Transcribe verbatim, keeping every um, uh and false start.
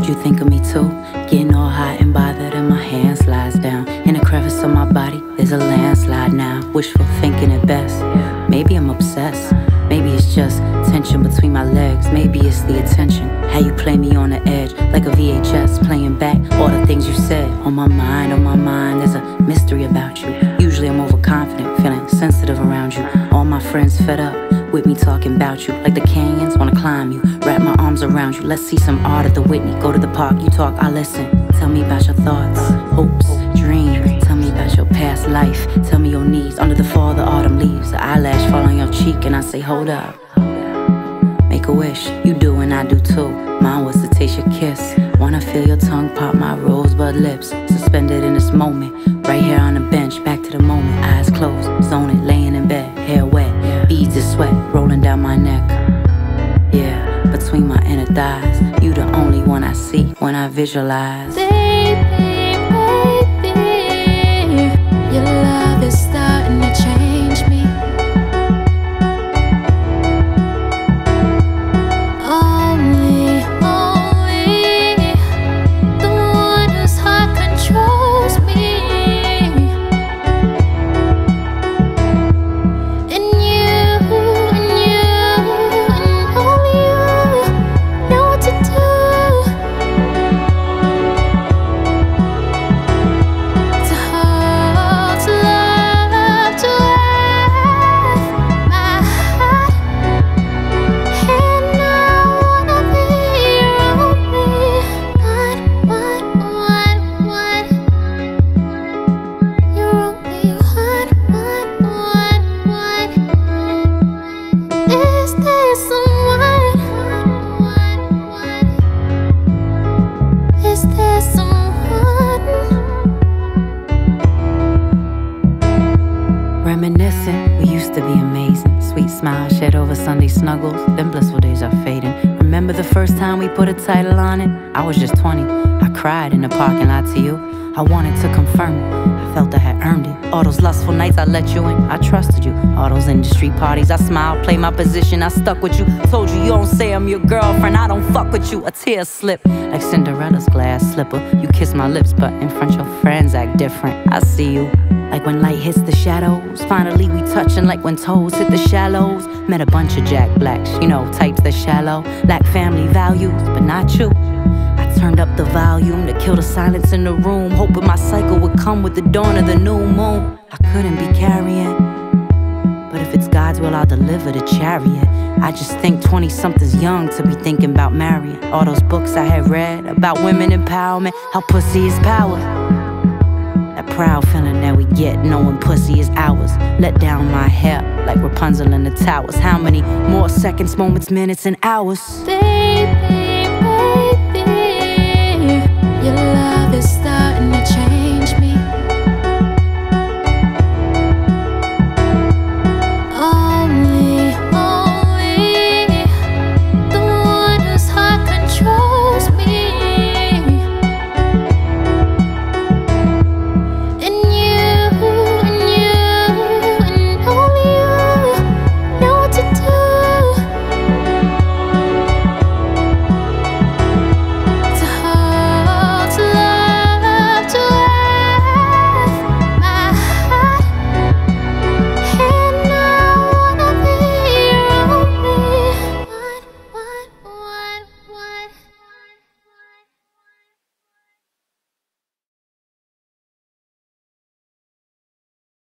you think of me too? Getting all hot and bothered and my hand slides down. In a crevice of my body, there's a landslide now. Wishful thinking at best. Maybe I'm obsessed. Maybe it's just tension between my legs. Maybe it's the attention. How you play me on the edge, like a V H S, playing back all the things you said. On my mind, on my mind, there's a mystery about you. Usually I'm overconfident, feeling sensitive around you. All my friends fed up with me talking about you, like the canyons wanna climb you. Wrap my arms around you, let's see some art at the Whitney. Go to the park, you talk, I listen. Tell me about your thoughts, hopes, dreams. Tell me about your past life. Tell me your needs under the fall of the autumn leaves. The eyelash fall on your cheek and I say, hold up. Make a wish, you do and I do too. Mine was to taste your kiss. Wanna feel your tongue pop my rosebud lips. Suspended in this moment, right here on the bench. Back to the moment, eyes closed, zoning, laying in bed, hair wet, beads of sweat rolling down my neck. Yeah, between my inner thighs, you the only one I see when I visualize. Baby, baby, your love is starting to change me. Only, only the one whose heart controls me. And you, and you, and only you know what to do to hold, to love, to love my heart. And I wanna be your only one, one, one, one. Your only one, one, one, one. Is there someone? Is there someone? Reminiscing, we used to be amazing. Sweet smile shed over Sunday snuggles. Them blissful days are fading. Remember the first time we put a title on it? I was just twenty. I cried in the parking lot to you. I wanted to confirm it. I felt I had earned it. All those lustful nights I let you in, I trusted you. All those industry parties, I smiled, played my position, I stuck with you. Told you you don't say I'm your girlfriend, I don't fuck with you. A tear slipped like Cinderella's glass slipper. You kiss my lips, but in front your friends act different. I see you. Like when light hits the shadows, finally we touching like when toes hit the shallows. Met a bunch of Jack Blacks, you know, types that shallow, lack family values, but not you. I turned up the volume to kill the silence in the room, hoping my cycle would come with the dawn of the new moon. I couldn't be carrying, but if it's God's will, I'll deliver the chariot. I just think twenty-something's young to be thinking about marrying. All those books I had read about women empowerment, how pussy is power. That proud feeling that we get knowing pussy is ours. Let down my hair like Rapunzel in the towers. How many more seconds, moments, minutes, and hours? Baby,